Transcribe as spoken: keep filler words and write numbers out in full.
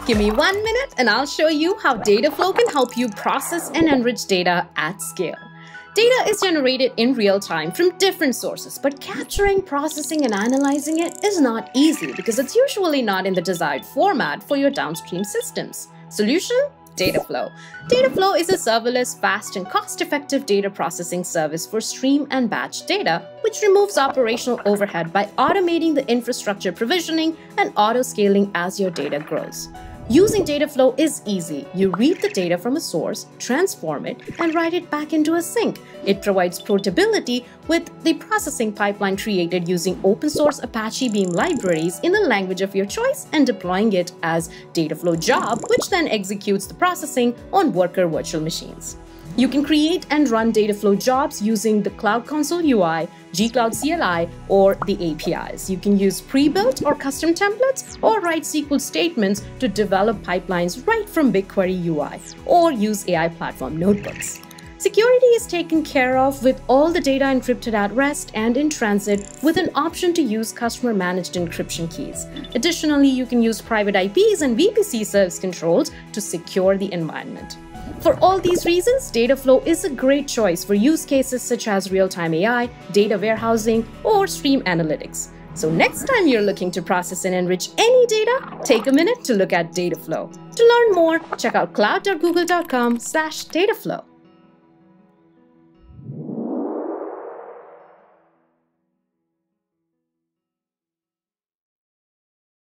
Give me one minute and I'll show you how Dataflow can help you process and enrich data at scale. Data is generated in real time from different sources, but capturing, processing, and analyzing it is not easy because it's usually not in the desired format for your downstream systems. Solution? Dataflow. Dataflow is a serverless, fast, and cost-effective data processing service for stream and batch data, which removes operational overhead by automating the infrastructure provisioning and auto-scaling as your data grows. Using Dataflow is easy. You read the data from a source, transform it, and write it back into a sink. It provides portability with the processing pipeline created using open-source Apache Beam libraries in the language of your choice and deploying it as Dataflow job, which then executes the processing on worker virtual machines. You can create and run Dataflow jobs using the Cloud Console U I, G Cloud C L I, or the A P Is. You can use pre-built or custom templates or write S Q L statements to develop pipelines right from BigQuery U I or use A I platform notebooks. Security is taken care of with all the data encrypted at rest and in transit with an option to use customer-managed encryption keys. Additionally, you can use private I Ps and V P C service controls to secure the environment. For all these reasons, Dataflow is a great choice for use cases such as real-time A I, data warehousing, or stream analytics. So next time you're looking to process and enrich any data, take a minute to look at Dataflow. To learn more, check out cloud dot google dot com slash dataflow.